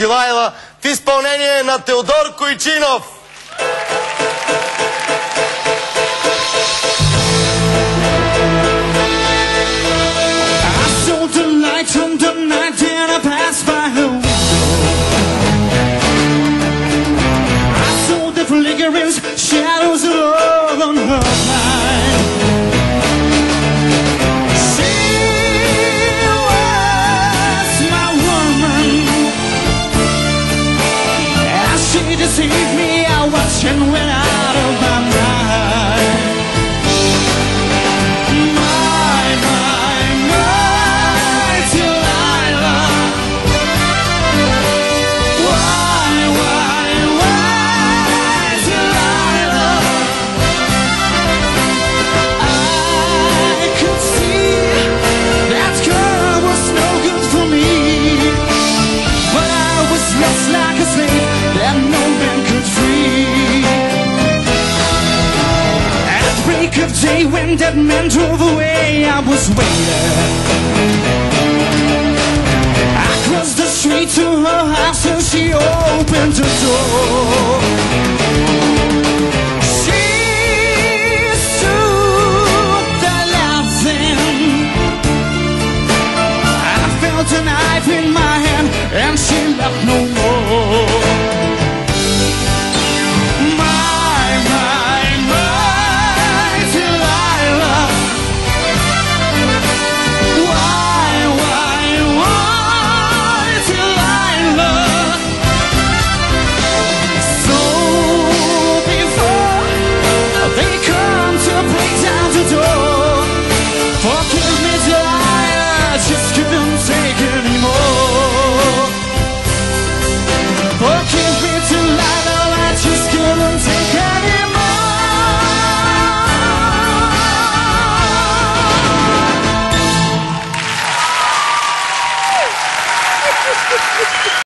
Дилайла в изпълнение на Теодор Койчинов. I saw the light on the night and I passed by her window. I saw the flickering shadows of love on her mind. She was my woman, and she deceived me. I watched and went out of my mind. Like a slave that no man could free. At break of day, when that man drove away, I was waiting. I crossed the street to her house and she opened the door. She stood there laughing. I felt a knife in my hand and she left no more.